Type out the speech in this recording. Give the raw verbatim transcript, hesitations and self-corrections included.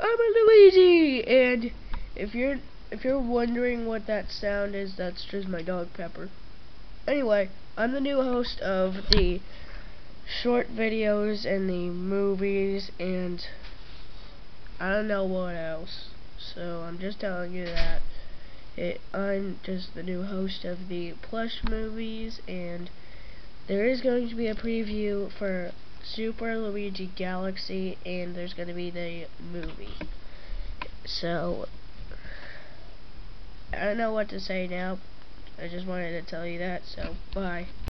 I'm a Luigi, and if you're if you're wondering what that sound is, that's just my dog Pepper. Anyway, I'm the new host of the short videos and the movies, and I don't know what else. So I'm just telling you that it, I'm just the new host of the plush movies, and there is going to be a preview for Super Luigi Galaxy, and there's going to be the movie. So I don't know what to say now. I just wanted to tell you that, so bye.